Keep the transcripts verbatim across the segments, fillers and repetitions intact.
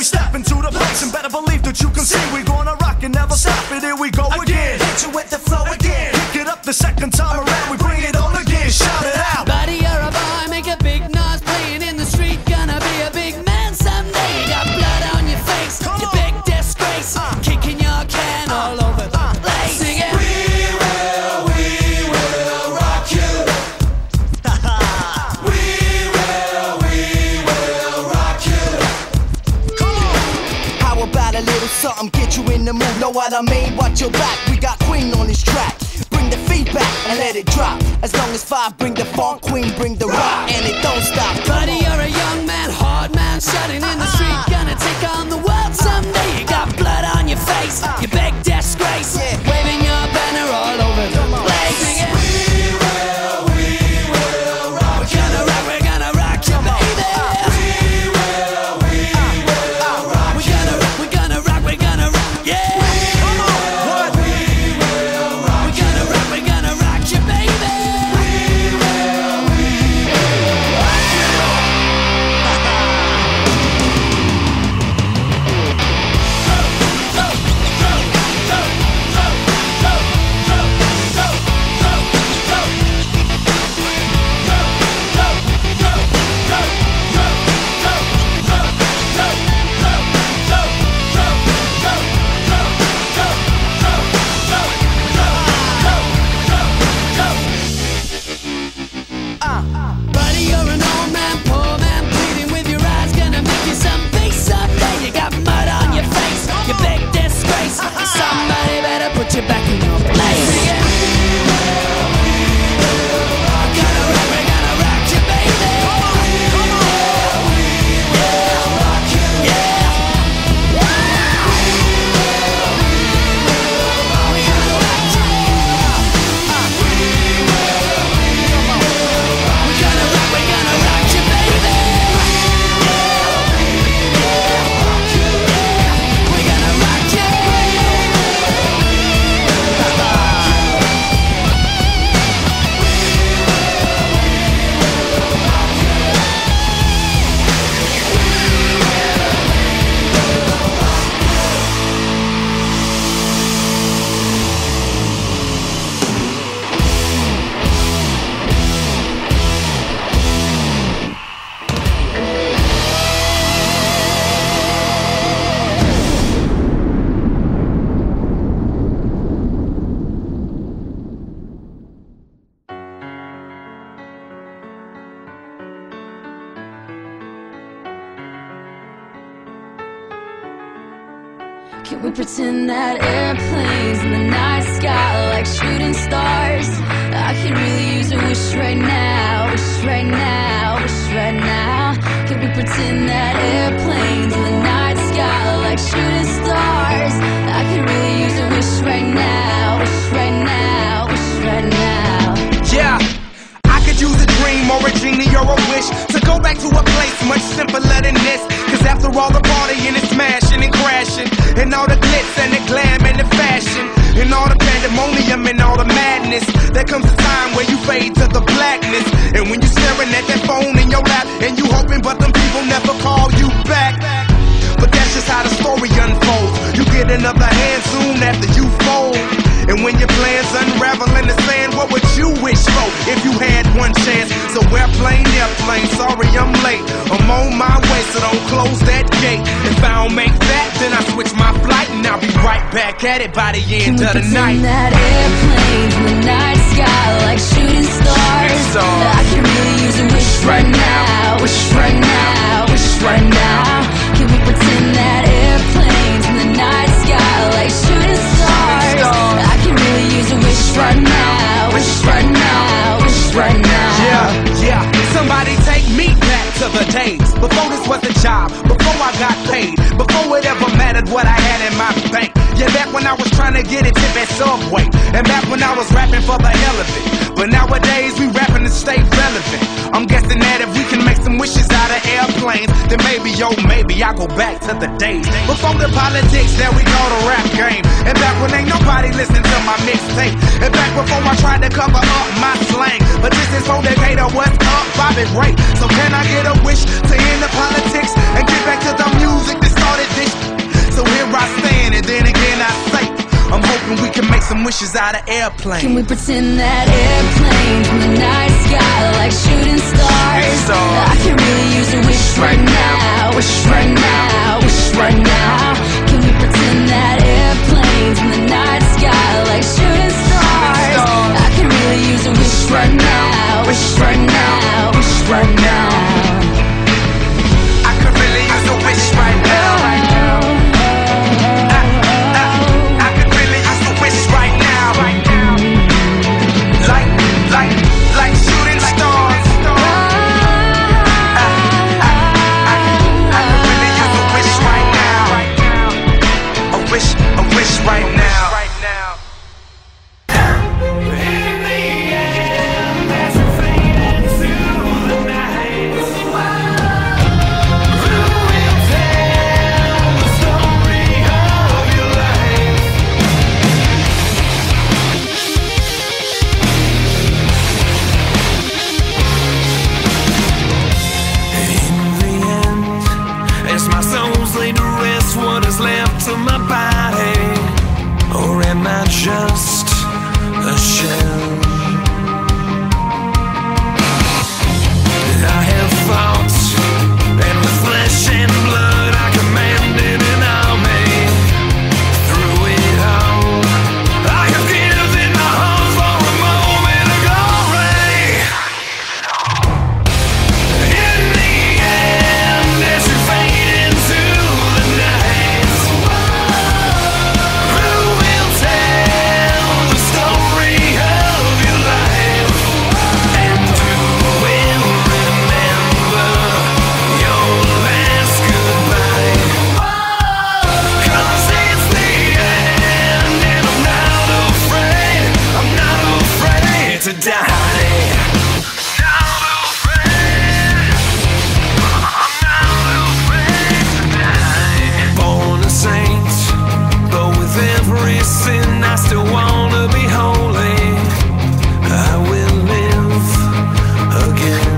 we step into the place, and better believe that you can see we gonna rock and never stop it. Here we go again. Hit you with the flow again. Pick it up the second time around, we bring it on again. Shout it out. Buddy, you're a boy, make a big noise, playing in the street, gonna be a big man someday. You got blood on your face, you big disgrace, uh, kicking your can uh, all over the uh, place. Sing it. We will, we will rock you. We will, we will rock you. Come on. How about a little something, get you in the mood, know what I mean? Watch your back, we got Queen on this track. Bring the feedback and let it drop. As long as five bring the funk, Queen bring the rock, and it don't stop. Buddy, you're a young man, hard man, shutting in the street, gonna take on the world someday. You got blood on your face, you big disgrace, waving your banner all over the place. Sing it. We will, we will rock We're gonna rock, we're gonna rock you, baby. We will, we will rock We're gonna rock, we're gonna rock, we're gonna rock, yeah. Come on. What? We will rock We're gonna rock, we're gonna rock you, baby. We will, we will rock Buddy, you're an old man, poor man, pleading with your eyes, gonna make you some peace someday. You got mud on your face, you big disgrace. Somebody better put you back in your place. Sing it. We're gonna rock, we're gonna rock you, baby. Come on. Yeah. We're gonna rock, we're gonna rock you, baby. We're gonna rock you. Can we pretend that airplanes in the night sky like shooting stars? I could really use a wish right now, wish right now, wish right now. Can we pretend that airplanes in the night sky like shooting stars? I could really use a wish right now, wish right now, wish right now. Yeah, I could use a dream or a genie or a wish to go back to a place much simpler than this. Cause after all the partying and smashing and crashing, and all the glitz and the glam and the fashion, and all the pandemonium and all the madness, there comes a time where you fade to the blackness. And when you're staring at that phone in your lap, and you hoping but them people never call you back. But that's just how the story unfolds. You get another hand soon after you fold. And when your plans unravel in the sand, what would you wish for if you had one chance? So airplane, airplane, sorry I'm late. I'm on my way, so don't close that gate. If I don't make that, then I switch my flight, and I'll be right back at it by the end of the night. Can we pretend that airplanes in the night sky like shooting stars? stars. I can really use a wish right now, wish right now, wish right now. Can we pretend that airplanes in the night sky like shooting stars? I can really use a wish right now, wish right now, wish right now. Yeah, yeah. Somebody take me back to the days before this was a job, before I got paid, before it ever mattered what I had in my bank. Yeah, back when I was trying to get a tip at Subway, and back when I was rapping for the hell of it. But nowadays we rapping to stay relevant. I'm guessing that if we can make some wishes out of airplanes, then maybe, yo, maybe I go back to the days before the politics that we call the rap game. And back when ain't nobody listening to my mixtape. And back before I tried to cover up my slang. But this is for Decatur, what's up, Bobby Ray. So can I get a wish to end the politics and get back to the music that started wishes out of airplanes. Can we pretend that airplanes in the night sky are like shooting stars? So, I can really use a wish right now, wish right now, wish right now. Can we pretend that airplanes in the night sky are like shooting stars? I can really use a wish right now, wish right now, wish right now. I could really use a wish right now. Just a shell. I have thoughts, and with flesh and blood I commanded an army. Through it all, I have given my heart for a moment of glory. In the end, as you fade into the night, who will tell the story of your life? And who will remember your last goodbye? 'Cause it's the end, and I'm not afraid, I'm not afraid to die. Not afraid, I'm not afraid to die. Born a saint, but with every sin I still wanna be holy. I will live again.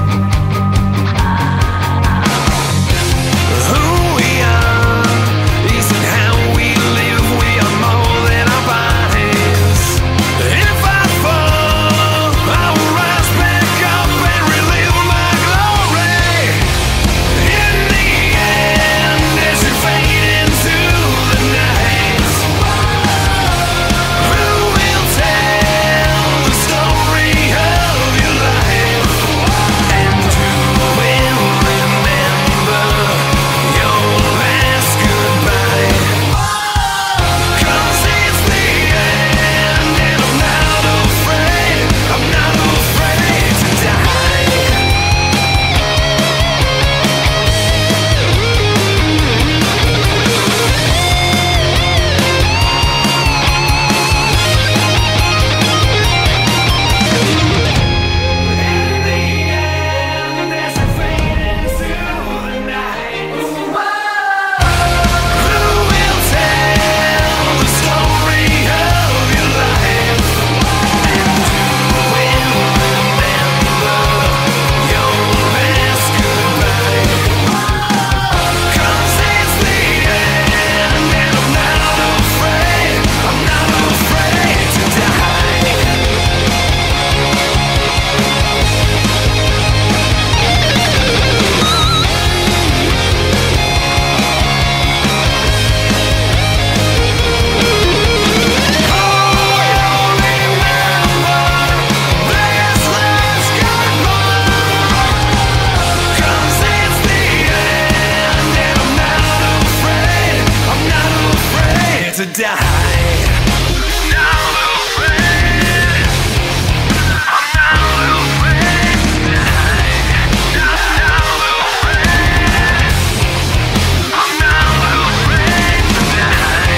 Who we are isn't how we live. We are more than our bodies. If I fall, I will rise back up and relive my glory. In the end, as you fade into the night, who will tell the story of your life? And who will remember your last goodbye? 'Cause it's the end, and I'm not afraid, I'm not afraid to die. In the end, as you fade into the night, who will tell the story of your life? And who will remember your last goodbye? 'Cause it's the end, and I'm not afraid, I'm not afraid to die. To die. Not afraid, I'm not afraid to die. Not afraid, I'm not afraid to die.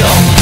Don't